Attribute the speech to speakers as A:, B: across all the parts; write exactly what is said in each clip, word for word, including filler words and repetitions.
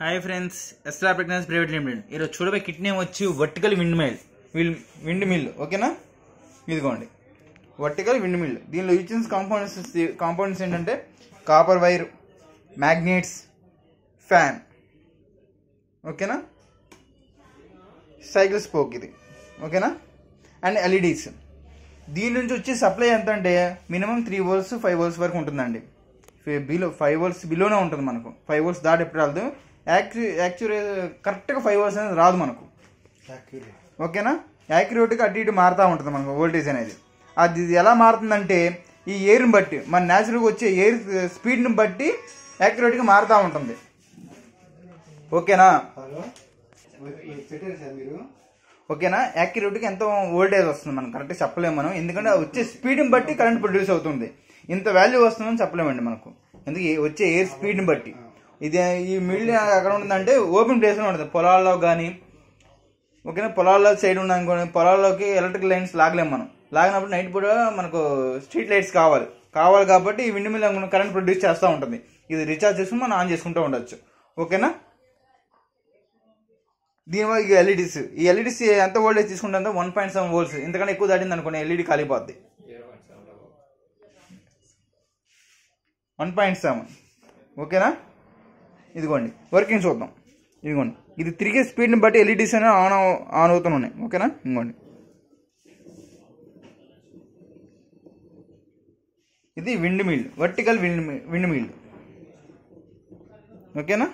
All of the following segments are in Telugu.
A: హాయ్ ఫ్రెండ్స్, ఎస్లా ప్రెగ్నెన్సీ ప్రైవేట్ లిమిటెడ్. ఈరోజు చూడబోయే కిట్ నేమ్ వచ్చి vertical windmill will windmill ఓకేనా. ఇదిగోండి వర్టికల్ విండ్ మిల్. దీనిలో ఇచ్చిన కాంపోనెంట్స్ కాంపోనెంట్స్ ఏంటంటే కాపర్ వైర్, మ్యాగ్నెట్స్, ఫ్యాన్ ఓకేనా, సైకిల్ స్పోక్ ఇది ఓకేనా, అండ్ ఎల్ఈడీస్. దీని నుంచి వచ్చే సప్లై ఎంత అంటే minimum three volts five volts వరకు ఉంటుందండి. బిలో ఫైవ్ వోల్ట్స్ బిలోనే ఉంటుంది మనకు. ఫైవ్ వోల్ట్స్ దాటి ఎప్పుడు రాదు. యాక్యూ యాక్చువల్ కరెక్ట్గా ఫైవ్ వోల్ట్స్ అనేది రాదు మనకు ఓకేనా. యాక్యురేట్గా అటు ఇటు మారుతూ ఉంటుంది మనకు వోల్టేజ్ అనేది. అది ఎలా మారుతుందంటే ఈ ఎయిర్ని బట్టి, మన న్యాచురల్గా వచ్చే ఎయిర్ స్పీడ్ని బట్టి యాక్యురేట్గా మారుతూ ఉంటుంది ఓకేనా. ఓకేనా, యాక్యురేట్గా ఎంత వోల్టేజ్ వస్తుంది మనం కరెక్ట్గా చెప్పలేము మనం, ఎందుకంటే వచ్చే స్పీడ్ని బట్టి కరెంట్ ప్రొడ్యూస్ అవుతుంది. ఇంత వాల్యూ వస్తుందని చెప్పలేమండి మనకు, ఎందుకు వచ్చే ఎయిర్ స్పీడ్ని బట్టి. ఇది ఈ మిల్ ఎక్కడ ఉంటుందంటే ఓపెన్ ప్లేస్లో ఉంటుంది, పొలాల్లో కానీ ఓకేనా. పొలాల్లో సైడ్ ఉన్నాయనుకోండి, పొలాల్లోకి ఎలక్ట్రిక్ లైన్స్ లాగలేము మనం. లాగినప్పుడు నైట్ పూట మనకు స్ట్రీట్ లైట్స్ కావాలి కావాలి కాబట్టి ఈ విండ్ మిల్ కరెంట్ ప్రొడ్యూస్ చేస్తూ ఉంటుంది. ఇది రీఛార్జ్ చేసుకుని మనం ఆన్ చేసుకుంటూ ఉండొచ్చు ఓకేనా. దీనివల్ల ఈ ఎల్ఈడీస్ ఈ ఎల్ఈడీస్ ఎంత వోల్టేజ్ తీసుకుంటుందో వన్ పాయింట్ సెవెన్ వోల్ట్స్. ఎందుకంటే ఎక్కువ దాటింది అనుకోండి ఎల్ఈడీ కాలిపోద్ది. వన్ పాయింట్ సెవెన్ ఓకేనా. ఇదిగోండి వర్కింగ్ చూద్దాం. ఇదిగోండి ఇది తిరిగే స్పీడ్ని బట్టి ఎల్ఈడీస్ అనేవి ఆన్ ఆన్ అవుతున్నాయి ఓకేనా. ఇదిగోండి ఇది windmill, vertical wind windmill ఓకేనా.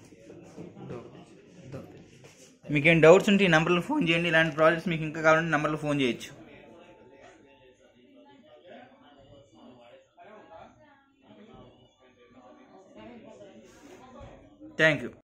A: మీకేం డౌట్స్ ఉంటే ఈ నెంబర్లో ఫోన్ చేయండి. ఇలాంటి ప్రాజెక్ట్స్ మీకు ఇంకా కావాలంటే నెంబర్లో ఫోన్ చేయొచ్చు. Thank you.